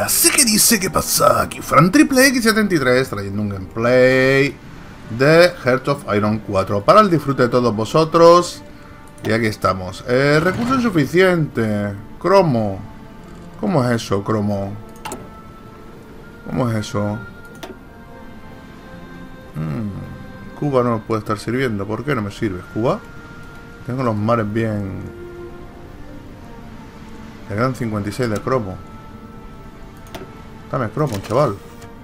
Así que dice que pasa aquí Fran Triple X73 trayendo un gameplay de Hearts of Iron 4 para el disfrute de todos vosotros. Y aquí estamos. Recurso insuficiente. Cromo. ¿Cómo es eso, cromo? ¿Cómo es eso? Cuba no nos puede estar sirviendo. ¿Por qué no me sirve? ¿Cuba? Tengo los mares bien. Me quedan 56 de cromo. Dame cromo, chaval.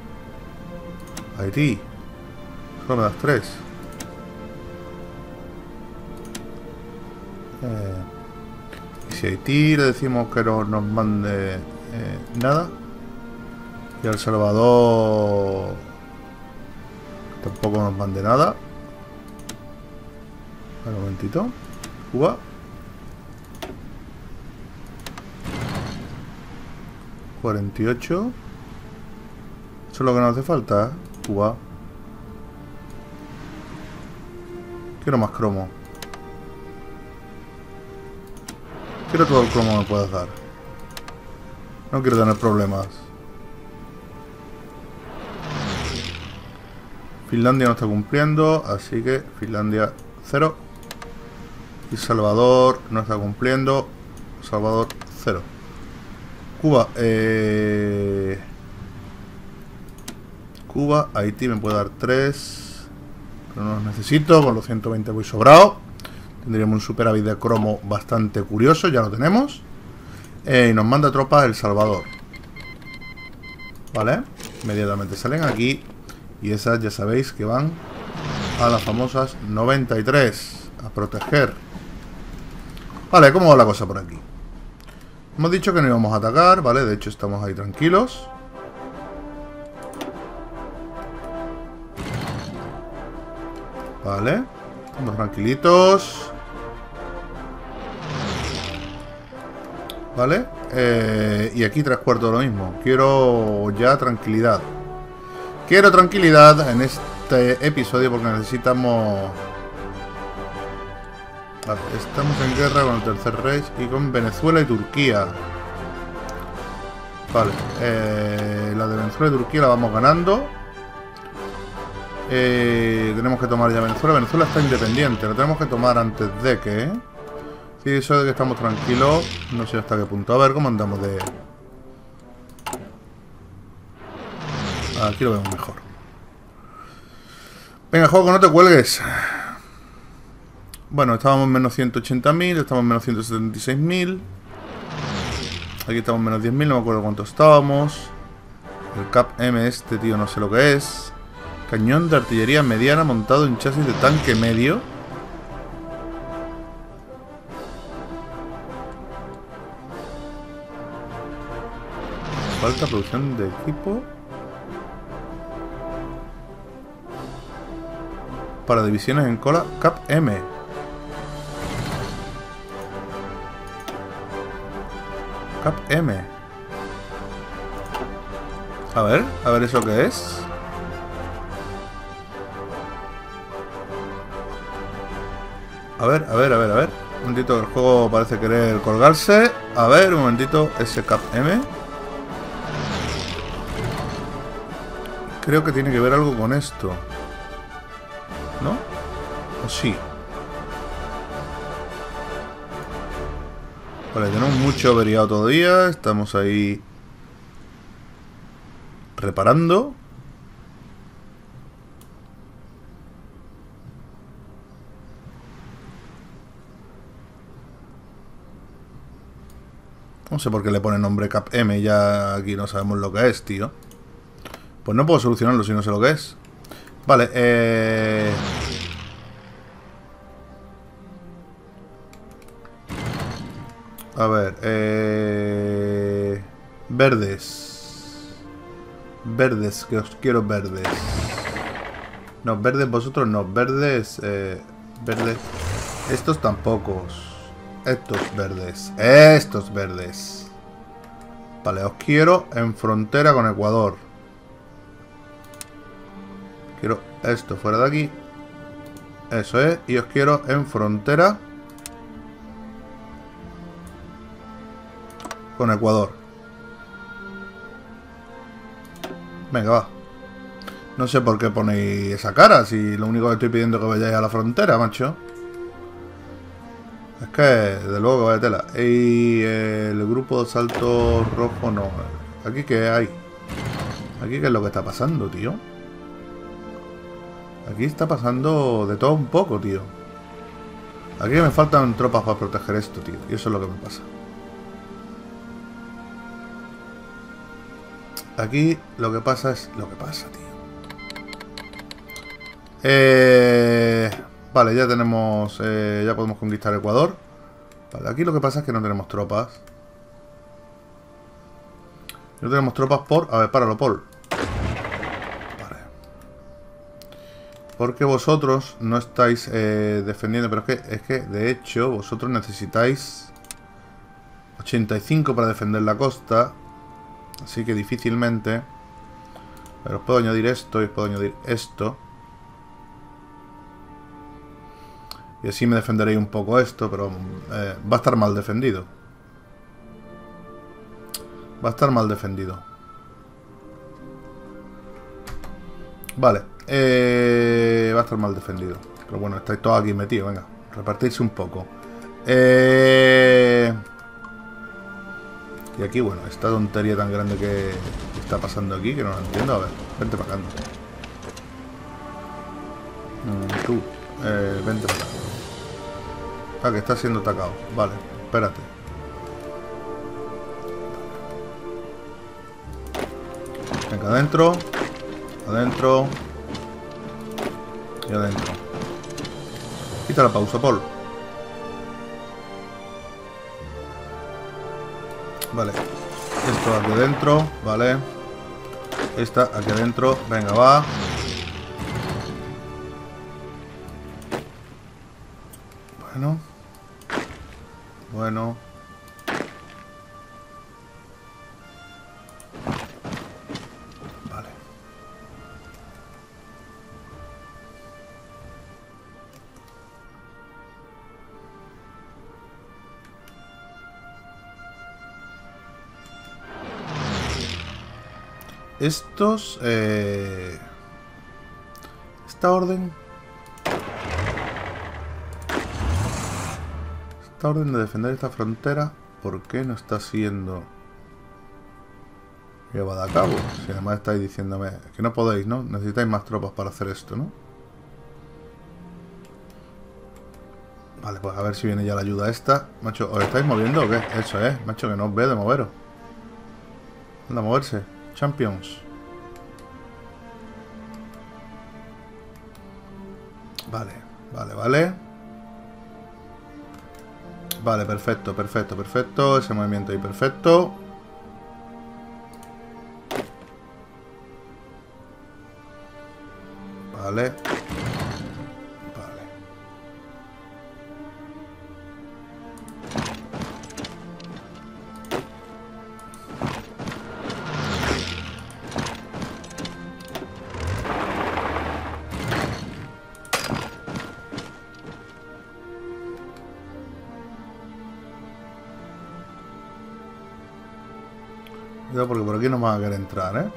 Haití. Solo me das 3. Y si a Haití le decimos que no nos mande nada. Y a El Salvador tampoco nos mande nada. Un momentito. Cuba. $48. Eso es lo que nos hace falta, Cuba. Quiero más cromo. Quiero todo el cromo que me puedas dar. No quiero tener problemas. Finlandia no está cumpliendo, así que Finlandia 0. Y Salvador no está cumpliendo. Salvador 0. Cuba, Cuba, Haití me puede dar 3. Pero no los necesito, con los 120 voy sobrado. Tendríamos un superávit de cromo bastante curioso, ya lo tenemos. Y nos manda tropas El Salvador. Vale, inmediatamente salen aquí. Y esas ya sabéis que van a las famosas 93. A proteger. Vale, ¿cómo va la cosa por aquí? Hemos dicho que no íbamos a atacar, ¿vale? De hecho estamos ahí tranquilos. Vale. Estamos tranquilitos. Vale. Y aquí 3/4 de lo mismo. Quiero ya tranquilidad. Quiero tranquilidad en este episodio porque necesitamos... Vale, estamos en guerra con el Tercer Reich y con Venezuela y Turquía. Vale, la de Venezuela y Turquía la vamos ganando. Tenemos que tomar ya Venezuela. Venezuela está independiente, lo tenemos que tomar antes de que... Sí, eso de que estamos tranquilos, no sé hasta qué punto. A ver cómo andamos de... Aquí lo vemos mejor. Venga, juego, no te cuelgues. Bueno, estábamos en menos 180.000, estamos en menos 176.000. Aquí estamos en menos 10.000, no me acuerdo cuánto estábamos. El Cap M este, tío, no sé lo que es. Cañón de artillería mediana montado en chasis de tanque medio. Falta producción de equipo. Para divisiones en cola, Cap M. Cap M. A ver eso qué es. A ver. Un momentito, el juego parece querer colgarse. A ver, un momentito, ese Cap M. Creo que tiene que ver algo con esto. ¿No? ¿O sí? Vale, tenemos mucho averiado todavía. Estamos ahí reparando. No sé por qué le pone nombre Cap M. Ya aquí no sabemos lo que es, tío. Pues no puedo solucionarlo si no sé lo que es. Vale, a ver, verdes. Verdes, que os quiero verdes. No, verdes vosotros no. Verdes, verdes. Estos tampoco. Estos verdes. Estos verdes. Vale, os quiero en frontera con Ecuador. Quiero esto fuera de aquí. Eso es. Y os quiero en frontera con Ecuador. Venga, va. No sé por qué ponéis esa cara, si lo único que estoy pidiendo es que vayáis a la frontera, macho. Es que, de luego, vaya tela. Y el grupo de asalto rojo no. ¿Aquí qué hay? ¿Aquí qué es lo que está pasando, tío? Aquí está pasando de todo un poco, tío. Aquí me faltan tropas para proteger esto, tío. Y eso es lo que me pasa. Aquí lo que pasa es lo que pasa, tío. Vale, ya tenemos... ya podemos conquistar Ecuador. Vale, aquí lo que pasa es que no tenemos tropas. No tenemos tropas por... A ver, páralo, Paul. Vale. Porque vosotros no estáis defendiendo. Pero es que, de hecho, vosotros necesitáis 85 para defender la costa. Así que difícilmente. Pero os puedo añadir esto y os puedo añadir esto. Y así me defenderéis un poco esto, pero va a estar mal defendido. Va a estar mal defendido. Vale. Va a estar mal defendido. Pero bueno, estáis todos aquí metidos. Venga, repartirse un poco. Y aquí, bueno, esta tontería tan grande que está pasando aquí, que no la entiendo. A ver, vente para acá. Tú, vente para acá. Ah, que está siendo atacado. Vale, espérate. Venga, adentro. Adentro. Y adentro. Quita la pausa, Paul. Vale. Esto aquí adentro. Vale. Esta aquí adentro. Venga, va. Bueno. Bueno. Vale. Estos... esta orden... Esta orden de defender esta frontera, ¿por qué no está siendo llevada a cabo? Si además estáis diciéndome que no podéis, ¿no? Necesitáis más tropas para hacer esto, ¿no? Vale, pues a ver si viene ya la ayuda esta. Macho, ¿os estáis moviendo o qué? Eso es, macho, que no os ve de moveros. Anda a moverse. Champions. Vale, vale, vale. Vale, perfecto, perfecto, perfecto. Ese movimiento ahí, perfecto. Vale. Vale. Cuidado porque por aquí no van a querer entrar, ¿eh?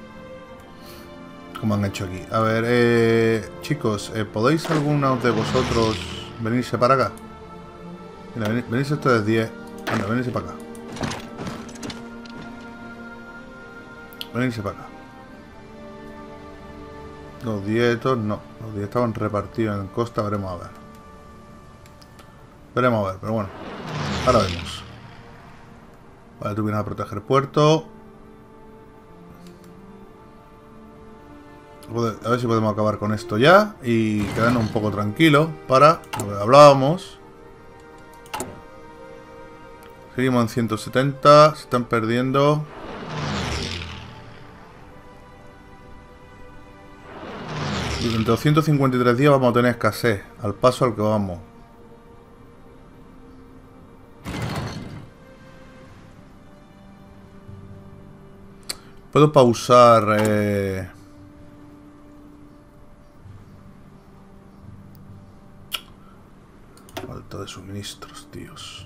Como han hecho aquí. A ver, chicos, ¿podéis algunos de vosotros venirse para acá? Mira, venirse ustedes 10. Anda, venirse para acá. Venirse para acá. Los 10 estos no. Los 10 estaban repartidos en costa. Veremos a ver. Veremos a ver, pero bueno. Ahora vemos. Vale, tú vienes a proteger puerto. A ver si podemos acabar con esto ya y quedarnos un poco tranquilos para lo que hablábamos. Seguimos en 170, se están perdiendo. Durante los 153 días vamos a tener escasez, al paso al que vamos. Puedo pausar... falta de suministros, tíos.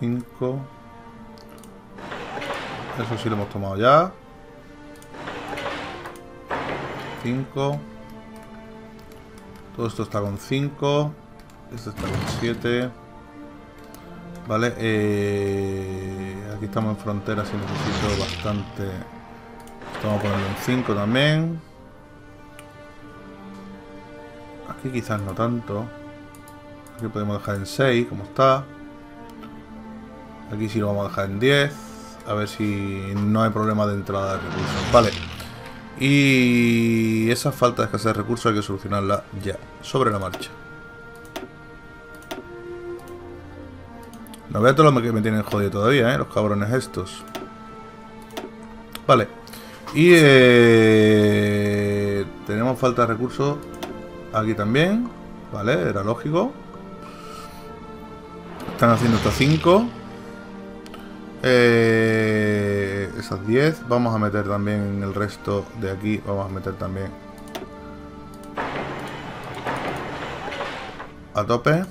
5. Eso sí lo hemos tomado ya. 5. Todo esto está con 5. Esto está con 7. Vale. Aquí estamos en frontera. Si necesito bastante. Vamos a ponerlo en 5 también. Aquí quizás no tanto. Aquí podemos dejar en 6, como está. Aquí sí lo vamos a dejar en 10. A ver si no hay problema de entrada de recursos. Vale. Y esa falta de escasez de recursos hay que solucionarla ya, sobre la marcha. No veo todo lo que me tienen jodido todavía, los cabrones estos. Vale. Y tenemos falta de recursos aquí también. Vale, era lógico. Están haciendo estos 5. Esas 10. Vamos a meter también en el resto de aquí. Vamos a meter también a tope.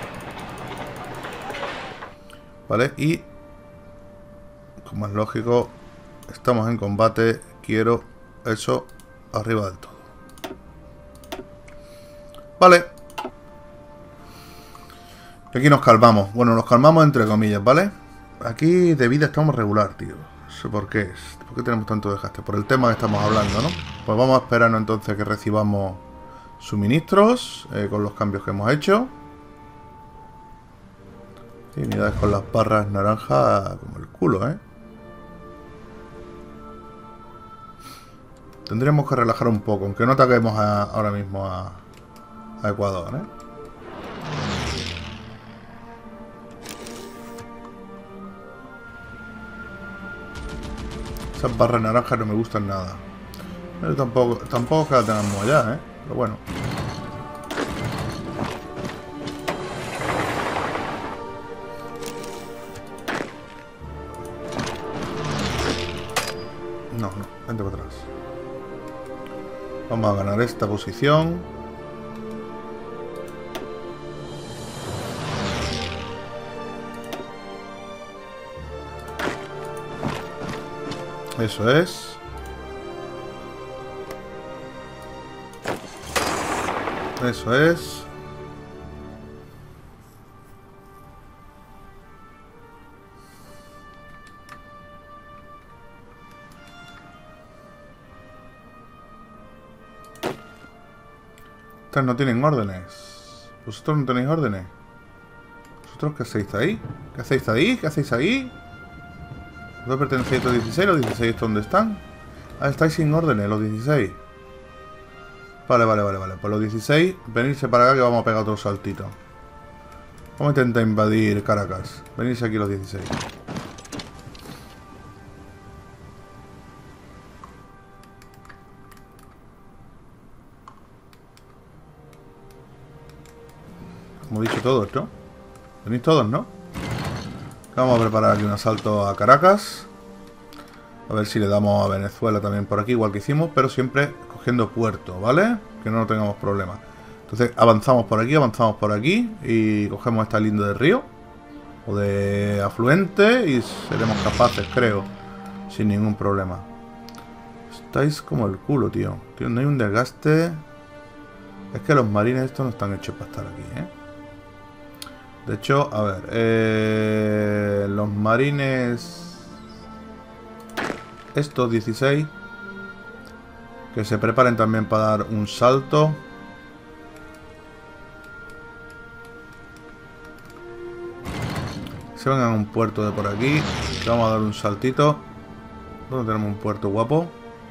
Vale, y como es lógico, estamos en combate. Quiero eso arriba del todo. Vale. Aquí nos calmamos. Bueno, nos calmamos entre comillas, ¿vale? Aquí de vida estamos regular, tío. No sé por qué es. ¿Por qué tenemos tanto desgaste? Por el tema que estamos hablando, ¿no? Pues vamos a esperarnos entonces que recibamos suministros con los cambios que hemos hecho. Y unidades con las barras naranjas como el culo, ¿eh? Tendríamos que relajar un poco, aunque no ataquemos ahora mismo a Ecuador, ¿eh? Esas barras naranjas no me gustan nada. Pero tampoco que la tengamos allá, ¿eh? Pero bueno. No, vente para atrás. Vamos a ganar esta posición. Eso es. Eso es. Estas no tienen órdenes. ¿Vosotros no tenéis órdenes? ¿Vosotros qué hacéis ahí? ¿Qué hacéis ahí? ¿Qué hacéis ahí? ¿No pertenecéis a los 16? ¿Los 16 dónde están? Ah, estáis sin órdenes, los 16. Vale. Pues los 16, venirse para acá que vamos a pegar otro saltito. Vamos a intentar invadir Caracas. Venirse aquí los 16. Como he dicho todos, ¿no? Venís todos, ¿no? Vamos a preparar aquí un asalto a Caracas. A ver si le damos a Venezuela también por aquí, igual que hicimos, pero siempre cogiendo puerto, ¿vale? Que no tengamos problemas. Entonces avanzamos por aquí y cogemos esta linde de río o de afluente y seremos capaces, creo, sin ningún problema. Estáis como el culo, tío. No hay un desgaste. Es que los marines estos no están hechos para estar aquí, ¿eh? De hecho, a ver, los marines estos 16 que se preparen también para dar un salto. Se vengan a un puerto de por aquí, que vamos a dar un saltito. ¿Dónde tenemos un puerto guapo?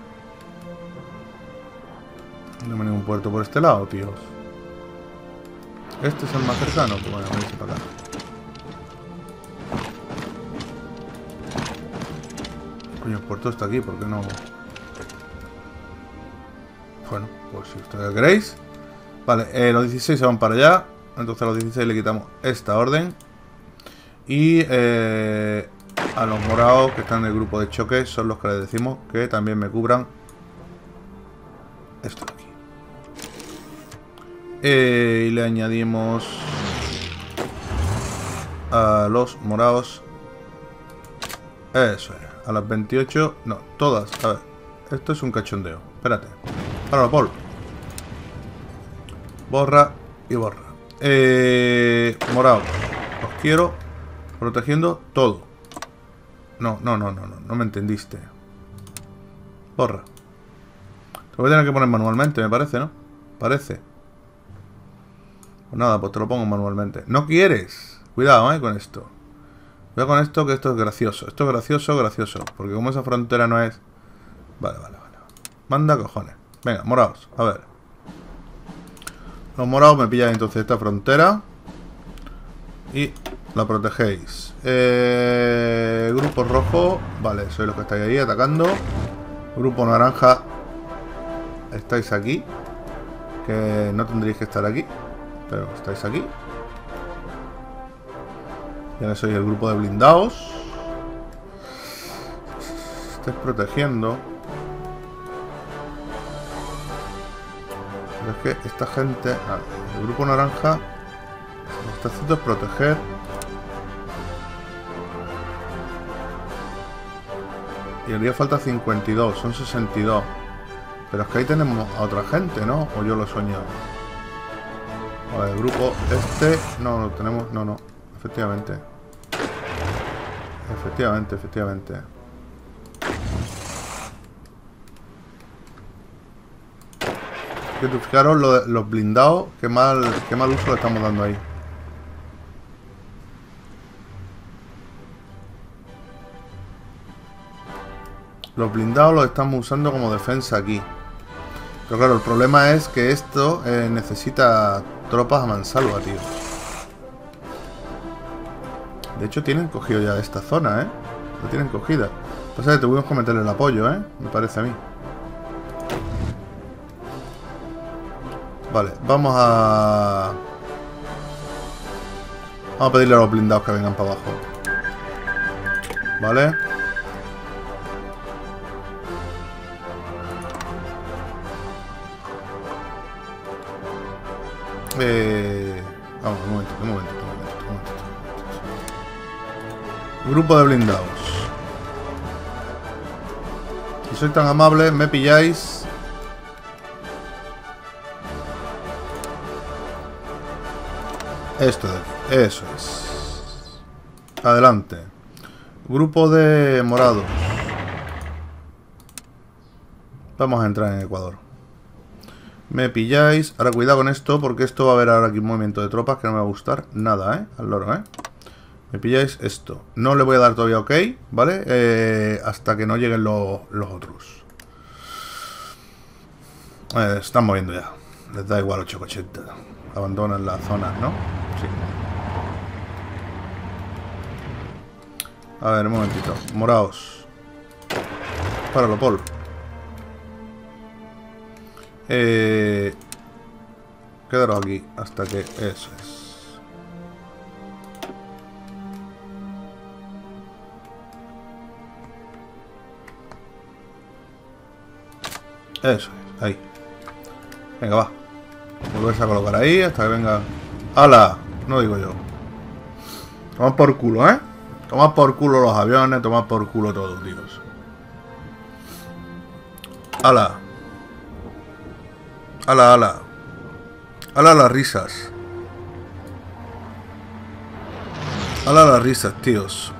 No tenemos ningún puerto por este lado, tíos. Este es el más cercano, pues bueno, vamos a ir para acá. Coño, el puerto está aquí, ¿por qué no? Bueno, pues si ustedes queréis. Vale, los 16 se van para allá. Entonces a los 16 le quitamos esta orden. Y a los morados que están en el grupo de choque son los que les decimos que también me cubran esto de aquí. Y le añadimos a los morados. Eso es. A las 28. No, todas. A ver. Esto es un cachondeo. Espérate. Páralo, Paul. Borra y borra. Morado. Os quiero protegiendo todo. No me entendiste. Borra. Lo voy a tener que poner manualmente, me parece, ¿no? Parece. Pues nada, pues te lo pongo manualmente. ¡No quieres! Cuidado, con esto. Cuidado con esto, que esto es gracioso. Esto es gracioso. Porque como esa frontera no es... Vale. Manda cojones. Venga, morados. A ver. Los morados me pillan entonces esta frontera. Y la protegéis. Grupo rojo. Vale, sois los que estáis ahí atacando. Grupo naranja. Estáis aquí. Que no tendréis que estar aquí. Pero estáis aquí. Ya sois el grupo de blindados. Estáis protegiendo. Pero es que esta gente... el grupo naranja... Lo que está haciendo es proteger. Y el día falta 52. Son 62. Pero es que ahí tenemos a otra gente, ¿no? O yo lo he soñado. A ver, el grupo este... No, lo tenemos... No. Efectivamente. Que tú fijaros los blindados, qué mal uso le estamos dando ahí. Los blindados los estamos usando como defensa aquí. Pero claro, el problema es que esto necesita tropas a mansalva, tío. De hecho tienen cogido ya esta zona, la tienen cogida. Pasa que tuvimos que meterle el apoyo, me parece a mí. Vale, vamos a pedirle a los blindados que vengan para abajo. Vale. Vamos, un momento. Grupo de blindados. Si sois tan amables, me pilláis. Esto de aquí. Eso es. Adelante. Grupo de morados. Vamos a entrar en Ecuador. Me pilláis. Ahora cuidado con esto, porque esto va a haber ahora aquí un movimiento de tropas que no me va a gustar nada, al loro, Me pilláis esto. No le voy a dar todavía ok, ¿vale? Hasta que no lleguen los otros. Están moviendo ya. Les da igual 880. Abandonan las zonas, ¿no? Sí. A ver, un momentito. Moraos. Páralo, Paul. Quedaros aquí hasta que... Eso es. Eso es, ahí. Venga, va. Volverse a colocar ahí hasta que venga. ¡Hala! No digo yo. Tomad por culo, Tomad por culo los aviones, tomad por culo todos, tíos. ¡Hala! ¡Hala! ¡Hala las risas! ¡Hala las risas, tíos!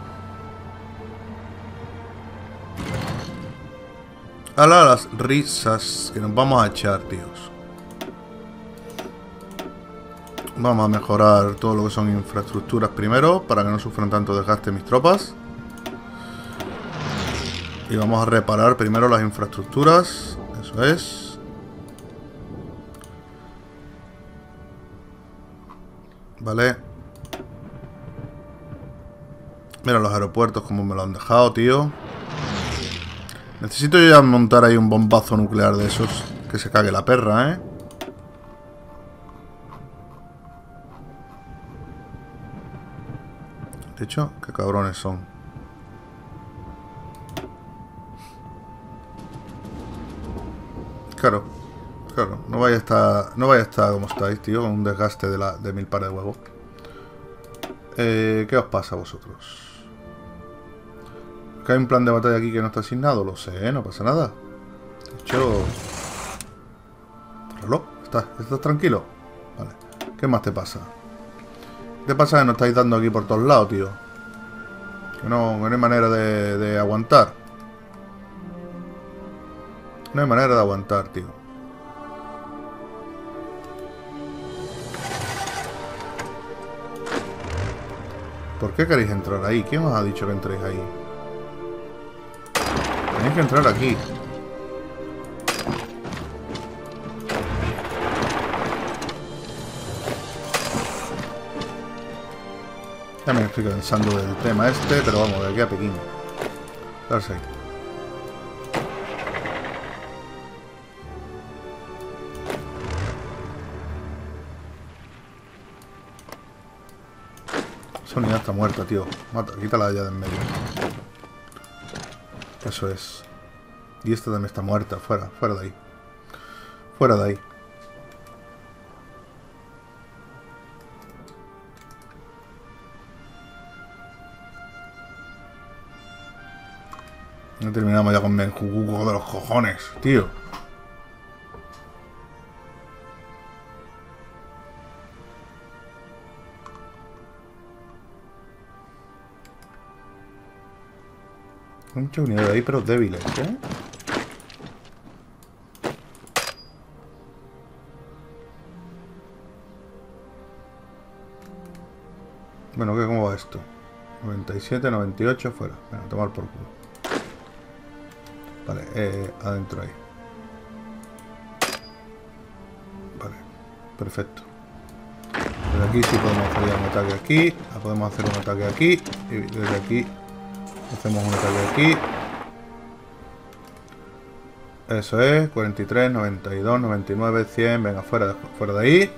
¡Hala las risas que nos vamos a echar, tíos! Vamos a mejorar todo lo que son infraestructuras primero, para que no sufran tanto desgaste mis tropas. Y vamos a reparar primero las infraestructuras. Eso es. Vale. Mira los aeropuertos como me lo han dejado, tío. Necesito yo ya montar ahí un bombazo nuclear de esos. Que se cague la perra, De hecho, qué cabrones son. Claro. No vaya a estar como estáis, tío, con un desgaste de 1000 pares de huevos. ¿Qué os pasa a vosotros? ¿Que hay un plan de batalla aquí que no está asignado? Lo sé, no pasa nada. De hecho... reloj, ¿estás tranquilo? Vale. ¿Qué más te pasa? ¿Qué te pasa que nos estáis dando aquí por todos lados, tío? Que no hay manera de aguantar. No hay manera de aguantar, tío. ¿Por qué queréis entrar ahí? ¿Quién os ha dicho que entréis ahí? Tenéis que entrar aquí. Ya me estoy cansando del tema este, pero vamos, de aquí a Pekín. Darse ahí. Esa unidad está muerta, tío. Mata, quítala ya de en medio. Eso es. Y esta también está muerta. Fuera de ahí. Fuera de ahí. No terminamos ya con Benjugo de los cojones, tío. Hay muchas unidades ahí, pero débiles, ¿eh? Bueno, ¿cómo va esto? 97, 98, fuera. Venga, a tomar por culo. Vale, adentro ahí. Vale, perfecto. Desde aquí sí podemos hacer un ataque aquí. Podemos hacer un ataque aquí. Y desde aquí hacemos un ataque aquí. Eso es, 43, 92, 99, 100. Venga, fuera de ahí.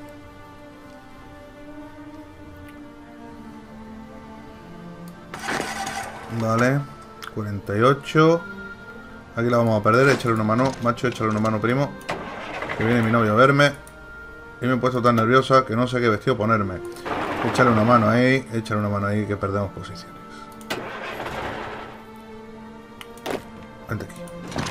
Vale, 48. Aquí la vamos a perder, échale una mano, macho, échale una mano, primo. Que viene mi novio a verme. Y me he puesto tan nerviosa que no sé qué vestido ponerme. Échale una mano ahí, que perdemos posiciones. Vente aquí.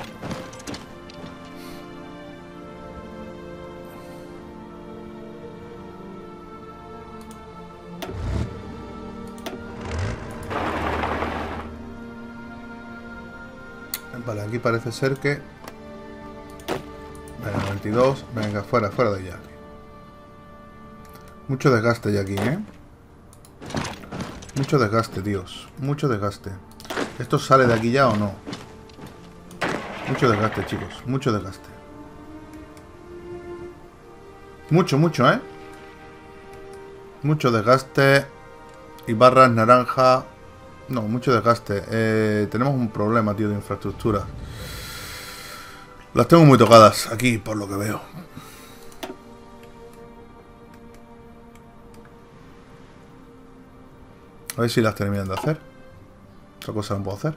Vale, aquí parece ser que... Venga, 92. Venga, fuera de allá. Mucho desgaste ya aquí, ¿eh? Mucho desgaste, tíos. Mucho desgaste. ¿Esto sale de aquí ya o no? Mucho desgaste, chicos. Mucho desgaste. Mucho, ¿eh? Mucho desgaste. Y barras naranja... No, mucho desgaste. Tenemos un problema, tío, de infraestructura. Las tengo muy tocadas aquí, por lo que veo. A ver si las terminan de hacer. Otra cosa no puedo hacer.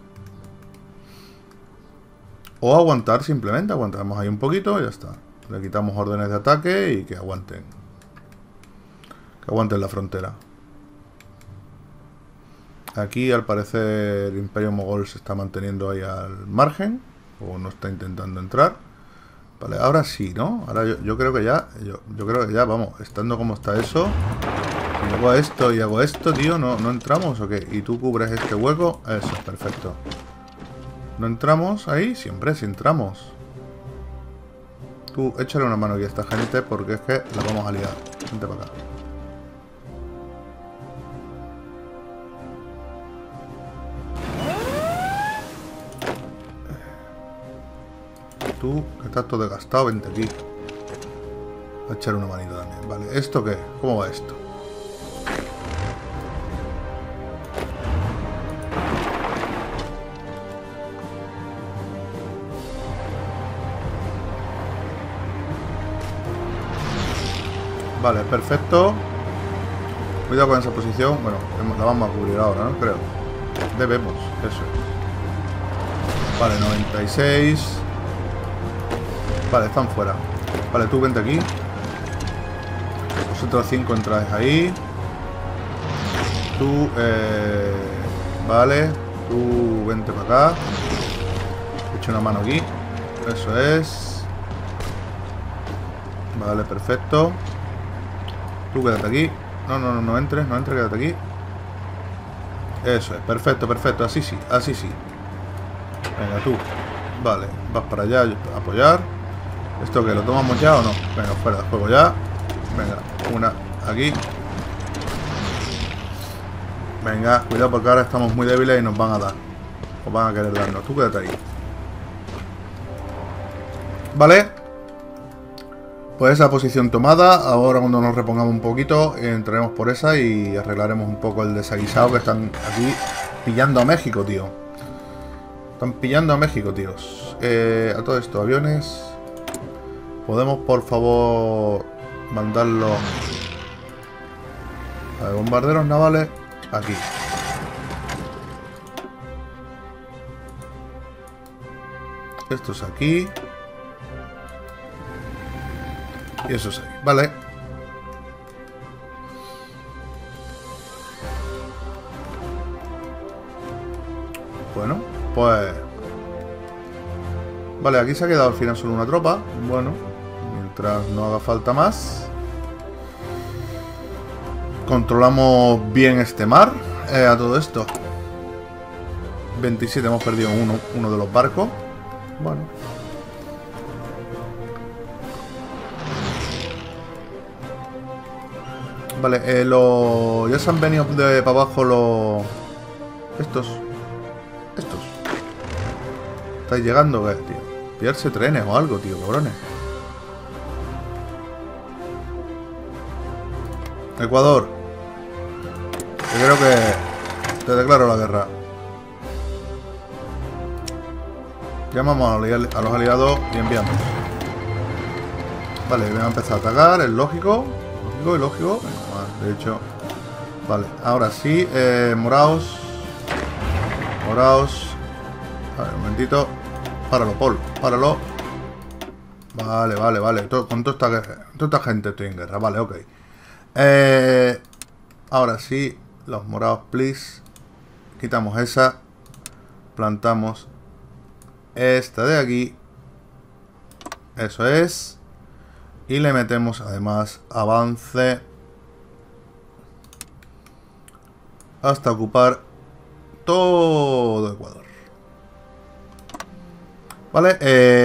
O aguantar, simplemente. Aguantamos ahí un poquito y ya está. Le quitamos órdenes de ataque y que aguanten. Que aguanten la frontera. Aquí al parecer el Imperio Mogol se está manteniendo ahí al margen. O no está intentando entrar. Vale, ahora sí, ¿no? Ahora yo creo que ya... Yo creo que ya, vamos, estando como está eso... Si hago esto, tío, ¿no entramos o qué? Y tú cubres este hueco. Eso, perfecto. ¿No entramos ahí? Siempre sí entramos. Tú, échale una mano aquí a esta gente porque es que la vamos a liar. Vente para acá. Tú, que estás todo desgastado, vente aquí. A echar una manita también. Vale, ¿esto qué? ¿Cómo va esto? Vale, perfecto. Cuidado con esa posición. Bueno, la vamos a cubrir ahora, ¿no? Creo. Debemos, eso. Vale, 96. Vale, están fuera. Vale, tú vente aquí. Vosotros 5 entráis ahí. Tú, vale. Tú, vente para acá. Echo una mano aquí. Eso es. Vale, perfecto. Tú quédate aquí. No entres, quédate aquí. Eso es, perfecto, perfecto. Así sí, así sí. Venga, tú. Vale, vas para allá a apoyar. ¿Esto qué? ¿Lo tomamos ya o no? Venga, fuera de juego ya. Venga, una aquí. Venga, cuidado porque ahora estamos muy débiles y nos van a dar. Nos van a querer darnos. Tú quédate ahí. Vale. Pues esa posición tomada. Ahora cuando nos repongamos un poquito, entraremos por esa y arreglaremos un poco el desaguisado que están aquí pillando a México, tío. Están pillando a México, tíos. A todo esto, aviones. ¿Podemos, por favor, mandarlo a bombarderos navales? Aquí. Estos aquí. Y esos ahí. Vale. Bueno, pues... Vale, aquí se ha quedado al final solo una tropa. Bueno, mientras no haga falta más. Controlamos bien este mar. A todo esto 27, hemos perdido uno de los barcos. Bueno. Vale, ya se han venido de para abajo los... Estos. ¿Estáis llegando? ¿Qué, tío? Pillarse trenes o algo, tío, cabrones. Ecuador. Yo creo que te declaro la guerra. Llamamos a los aliados y enviamos. Vale, voy a empezar a atacar, es lógico. Lógico. De hecho, vale, ahora sí, moraos. A ver, un momentito. Páralo, Paul, páralo. Vale. Con toda esta gente estoy en guerra, vale, ok. Ahora sí, los morados, please. Quitamos esa. Plantamos esta de aquí. Eso es. Y le metemos además avance hasta ocupar todo Ecuador. Vale,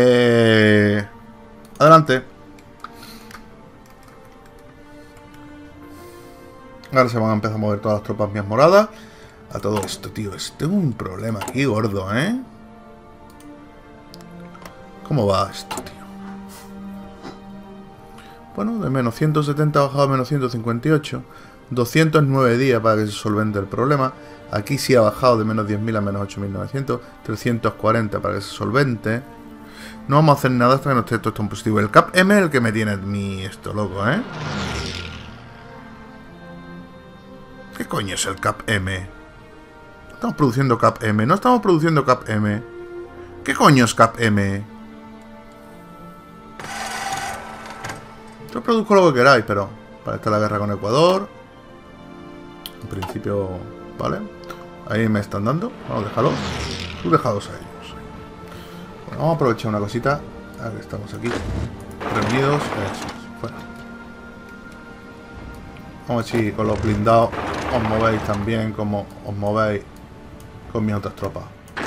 adelante. Ahora se van a empezar a mover todas las tropas mías moradas. A todo esto, tío. Tengo un problema aquí gordo, ¿eh? ¿Cómo va esto, tío? Bueno, de menos 170 ha bajado a menos 158. 209 días para que se solvente el problema. Aquí sí ha bajado de menos 10.000 a menos 8.900. 340 para que se solvente. No vamos a hacer nada hasta que no esté todo esto en positivo. El Cap M es el que me tiene esto loco, ¿eh? ¿Qué coño es el Cap M? Estamos produciendo Cap M. No estamos produciendo Cap M. ¿Qué coño es Cap M? Yo produzco lo que queráis, pero para esta la guerra con Ecuador. En principio, vale. Ahí me están dando. Vamos, déjalos. Tú déjalos a ellos. Bueno, vamos a aprovechar una cosita. Ahora que estamos aquí reunidos. Eso es, fuera. Vamos a ver si con los blindados os movéis también como os movéis con mis otras tropas.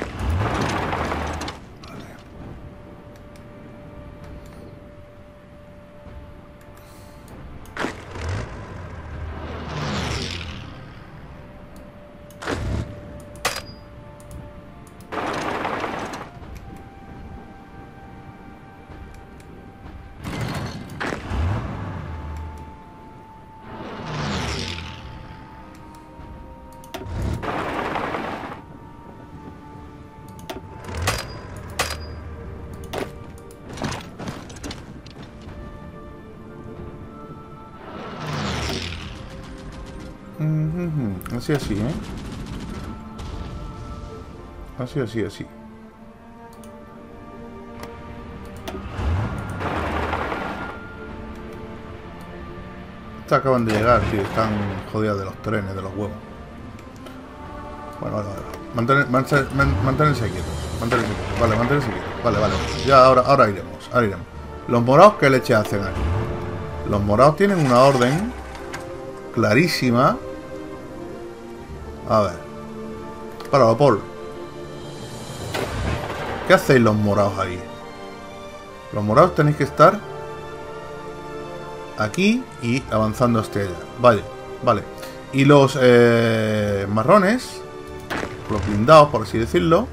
Así, ¿eh? Así. Acaban de llegar, tío. Están jodidas de los trenes, de los huevos. Bueno, vale, vale. Mantenerse quietos. Mantenerse quietos. Vale, mantenerse quietos. Vale, vale. Ya, ahora iremos. Ahora iremos. Los morados, ¿qué leche hacen aquí? Los morados tienen una orden clarísima. A ver. Para, Paul. ¿Qué hacéis los morados ahí? Los morados tenéis que estar aquí y avanzando hasta allá. Vale, vale. Y los marrones, los blindados, por así decirlo,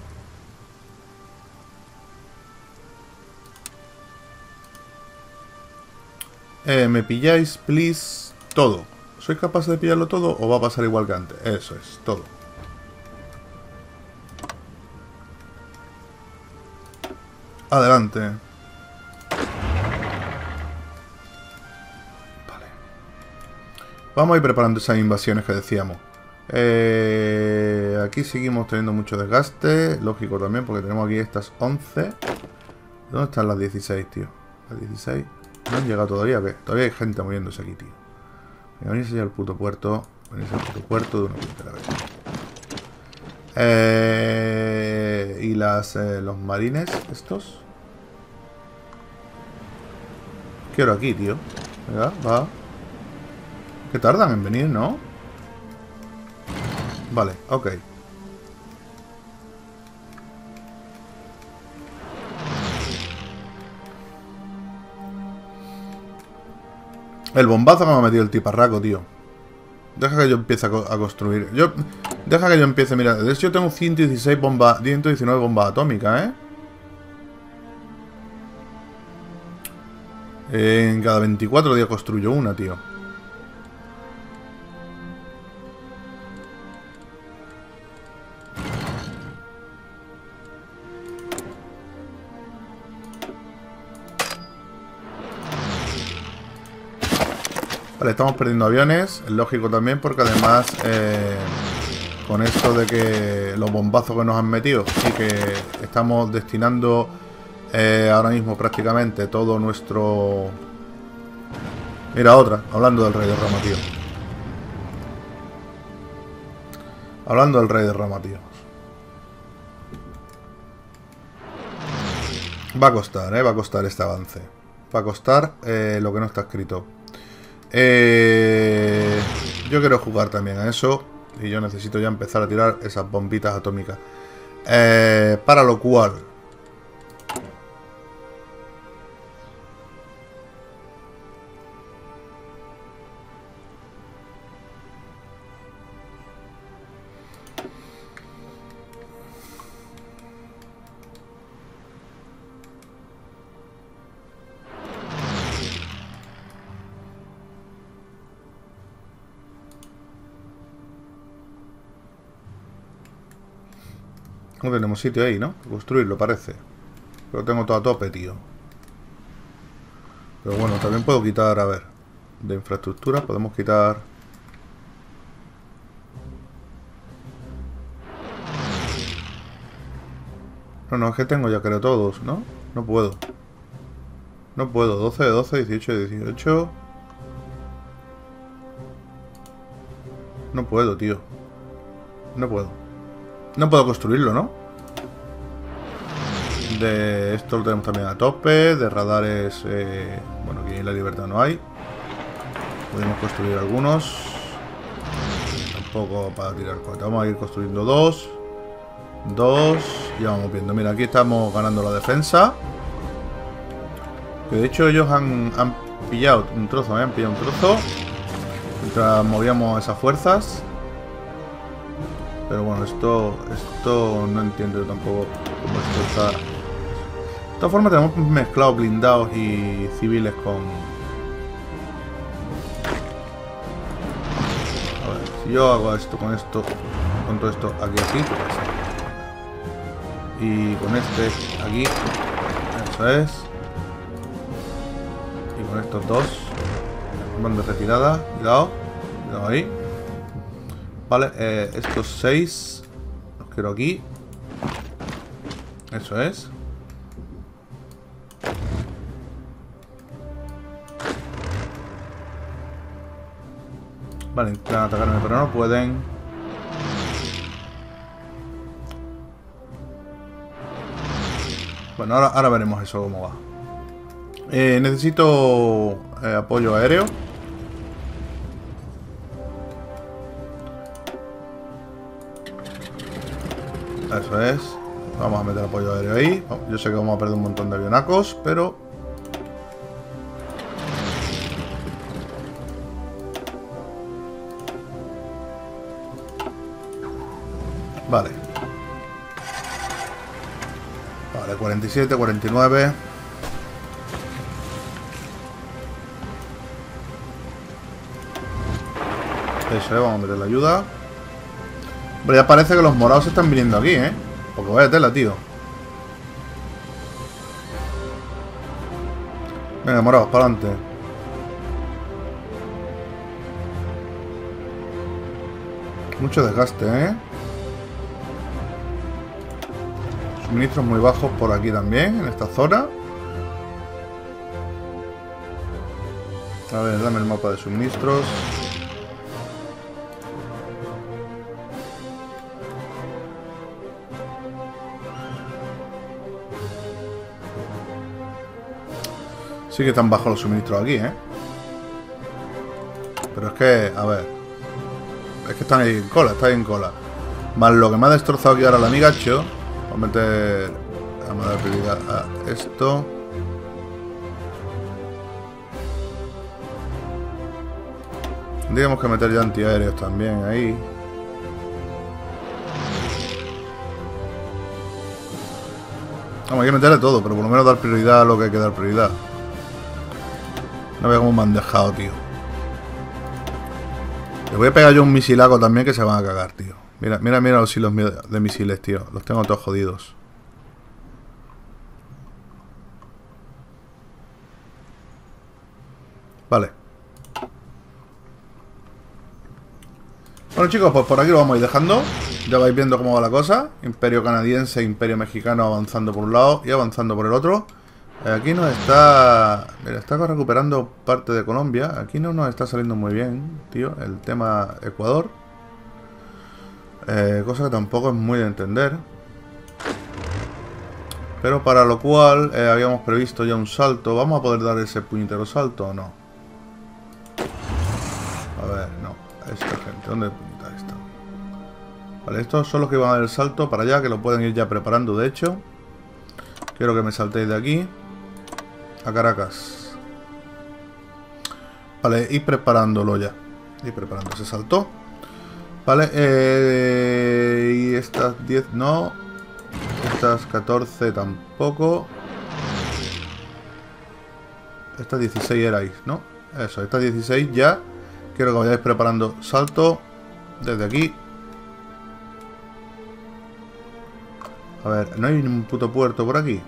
me pilláis, please, todo. ¿Sois capaces de pillarlo todo o va a pasar igual que antes? Eso es, todo. Adelante. Vale. Vamos a ir preparando esas invasiones que decíamos. Aquí seguimos teniendo mucho desgaste. Lógico también, porque tenemos aquí estas 11. ¿Dónde están las 16, tío? Las 16 no han llegado todavía. ¿Qué? Todavía hay gente moviéndose aquí, tío. Venirse ya al puto puerto. Venirse al puto puerto de una puntera vez. Y los marines estos. Quiero aquí, tío. Venga, va. Que tardan en venir, ¿no? Vale, ok. El bombazo que me ha metido el tiparraco, tío. Deja que yo empiece a construir. Deja que yo empiece, mira. De hecho yo tengo 119 bombas atómicas, ¿eh? En cada 24 días construyo una, tío. Vale, estamos perdiendo aviones. Es lógico también porque además con esto de que los bombazos que nos han metido y que estamos destinando ahora mismo prácticamente todo nuestro... Mira, otra, hablando del rey de Roma, tío. Hablando del rey de Roma, tío. Va a costar este avance. Va a costar lo que no está escrito. Yo quiero jugar también a eso. Y yo necesito ya empezar a tirar esas bombitas atómicas. Para lo cual... No tenemos sitio ahí, ¿no? Construirlo, parece. Pero tengo todo a tope, tío. Pero bueno, también puedo quitar, a ver, de infraestructura podemos quitar... No, es que tengo ya creo todos, ¿no? No puedo. No puedo. 12 de 12, 18 de 18. No puedo, tío. No puedo. No puedo construirlo, ¿no? De esto lo tenemos también a tope. De radares... bueno, aquí en la libertad no hay. Podemos construir algunos. Tampoco para tirar cuatro. Vamos a ir construyendo dos. Ya vamos viendo. Mira, aquí estamos ganando la defensa. Que de hecho ellos han pillado un trozo, han pillado un trozo. Mientras movíamos esas fuerzas. Pero bueno, esto no entiendo yo tampoco cómo esto está. De todas formas tenemos mezclado blindados y civiles con... A ver, si yo hago esto con todo esto aquí así, ¿qué pasa? Y con este aquí, eso es. Y con estos dos van de retirada, cuidado ahí. Vale, estos 6 los quiero aquí. Eso es. Vale, intentan atacarme pero no pueden. Bueno, ahora veremos eso cómo va. Necesito apoyo aéreo. Eso es. Vamos a meter apoyo aéreo ahí. Yo sé que vamos a perder un montón de avionacos, pero... Vale. Vale, 47, 49. Eso es, vamos a meter la ayuda. Pero ya parece que los morados están viniendo aquí, ¿eh? Porque vaya tela, tío. Venga, morados, para adelante. Mucho desgaste, ¿eh? Suministros muy bajos por aquí también, en esta zona. A ver, dame el mapa de suministros. Sí que están bajos los suministros aquí, ¿eh? Pero es que, a ver... Es que están ahí en cola, está ahí en cola. Más lo que me ha destrozado aquí ahora el amigacho. Vamos a meter... Vamos a dar prioridad a esto. Tendríamos que meter ya antiaéreos también ahí. Vamos, hay que meterle todo, pero por lo menos dar prioridad a lo que hay que dar prioridad. No veo cómo me han dejado, tío. Le voy a pegar yo un misilaco también que se van a cagar, tío. Mira, mira, mira los hilos de misiles, tío. Los tengo todos jodidos. Vale. Bueno, chicos, pues por aquí lo vamos a ir dejando. Ya vais viendo cómo va la cosa. Imperio canadiense, Imperio mexicano avanzando por un lado y avanzando por el otro. Aquí nos está... Mira, está recuperando parte de Colombia. Aquí no nos está saliendo muy bien, tío, el tema Ecuador. Cosa que tampoco es muy de entender. Pero para lo cual habíamos previsto ya un salto. ¿Vamos a poder dar ese puñetero salto o no? A ver, no. Esta gente, ¿dónde puñeta está? Vale, estos son los que van a dar el salto para allá, que lo pueden ir ya preparando, de hecho. Quiero que me saltéis de aquí a Caracas. Vale, ir preparándolo ya. Ir preparando ese salto. Vale, y estas 10 no. Estas 14 tampoco. Estas 16 erais, ¿no? Eso, estas 16 ya. Quiero que vayáis preparando salto desde aquí. A ver, no hay un puto puerto por aquí.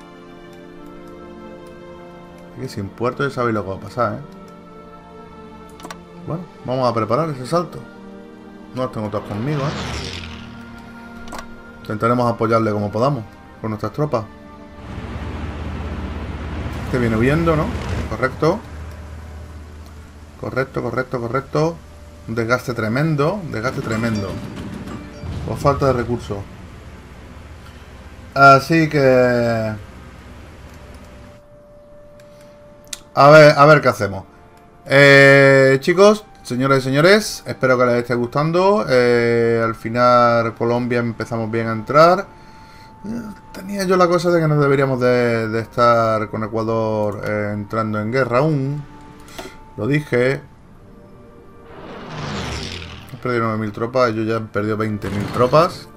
Aquí sin puerto ya sabéis lo que va a pasar, ¿eh? Bueno, vamos a preparar ese salto. No los tengo todos conmigo, ¿eh? Intentaremos apoyarle como podamos con nuestras tropas. Este viene huyendo, ¿no? Correcto. Correcto, correcto, correcto. Un desgaste tremendo. Un desgaste tremendo. Por falta de recursos. Así que... A ver qué hacemos. Chicos, señoras y señores, espero que les esté gustando. Al final Colombia empezamos bien a entrar. Tenía yo la cosa de que no deberíamos de estar con Ecuador entrando en guerra aún. Lo dije. He perdido 9.000 tropas, yo ya he perdido 20.000 tropas.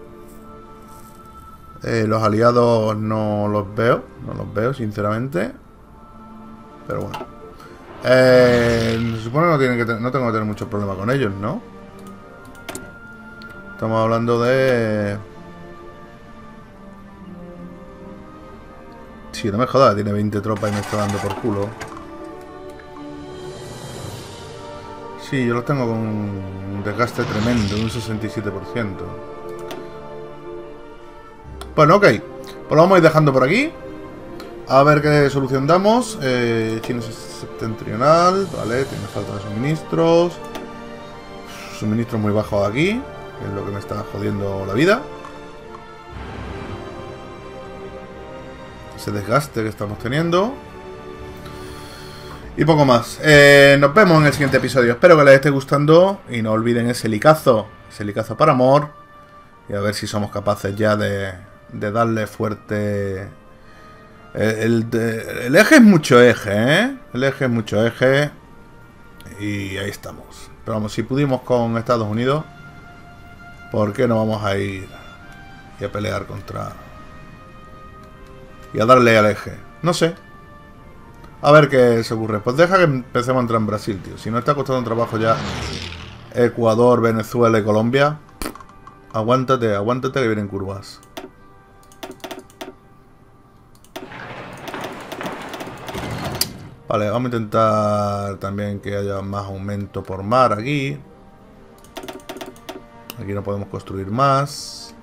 Los aliados no los veo, sinceramente. Pero bueno. Se supone que no tengo que tener muchos problemas con ellos, ¿no? Estamos hablando de... Sí, no me jodas, tiene 20 tropas y me está dando por culo. Sí, yo los tengo con un desgaste tremendo, un 67%. Bueno, ok. Pues lo vamos a ir dejando por aquí. A ver qué solución damos. China septentrional. Vale, tiene falta de suministros. Suministros muy bajos aquí, que es lo que me está jodiendo la vida. ese desgaste que estamos teniendo. Y poco más. Nos vemos en el siguiente episodio. Espero que les esté gustando. Y no olviden ese licazo para amor. Y a ver si somos capaces ya de darle fuerte. El eje es mucho eje, ¿eh? El eje es mucho eje. Y ahí estamos. Pero vamos, si pudimos con Estados Unidos, ¿por qué no vamos a ir y a pelear contra... y a darle al eje? No sé. A ver qué se ocurre. Pues deja que empecemos a entrar en Brasil, tío. Si no está costando un trabajo ya Ecuador, Venezuela y Colombia. Aguántate, aguántate que vienen curvas. Vale, vamos a intentar también que haya más aumento por mar aquí. Aquí no podemos construir más.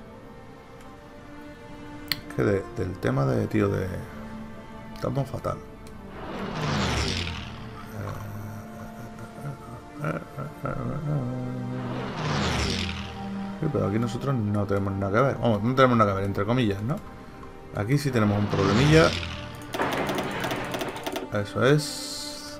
Es que del tema de, tío, de... estamos fatal. Sí, pero aquí nosotros no tenemos nada que ver. Vamos, no tenemos nada que ver, entre comillas, ¿no? Aquí sí tenemos un problemilla. Eso es.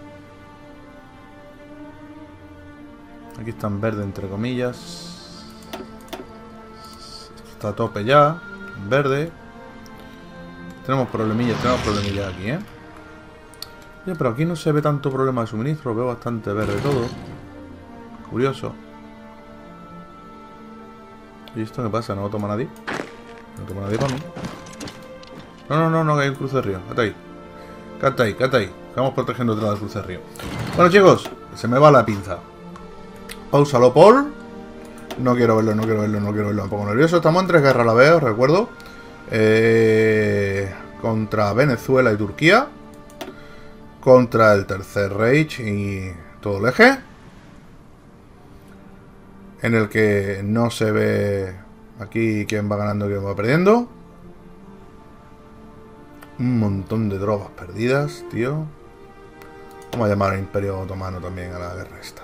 Aquí está en verde, entre comillas. Esto está a tope ya. En verde. Tenemos problemillas aquí, ¿eh? Oye, pero aquí no se ve tanto problema de suministro. Veo bastante verde todo. Curioso. ¿Y esto qué pasa? ¿No lo toma nadie? No toma nadie para mí. No, que hay un cruce de río. Quédate ahí. Quédate ahí. Estamos protegiendo otra del cruce de río. Bueno, chicos, se me va la pinza. Páusalo, Paul. No quiero verlo. Me pongo nervioso. Estamos en 3 guerras a la vez, os recuerdo. Contra Venezuela y Turquía. Contra el Tercer Reich y todo el eje. En el que no se ve aquí quién va ganando y quién va perdiendo. Un montón de tropas perdidas, tío. Vamos a llamar al Imperio Otomano también a la guerra esta.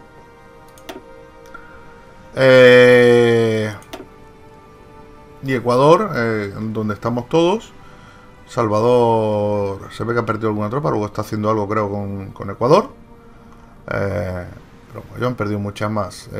Y Ecuador, donde estamos todos. Salvador se ve que ha perdido alguna tropa. Luego está haciendo algo, creo, con Ecuador. Pero ellos han perdido muchas más.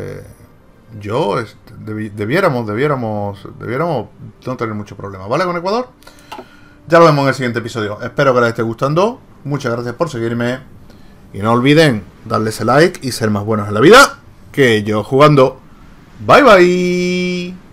Debiéramos no tener mucho problema, ¿vale? Con Ecuador. Ya lo vemos en el siguiente episodio. Espero que les esté gustando. Muchas gracias por seguirme. Y no olviden darle ese like y ser más buenos en la vida que yo jugando. Bye bye.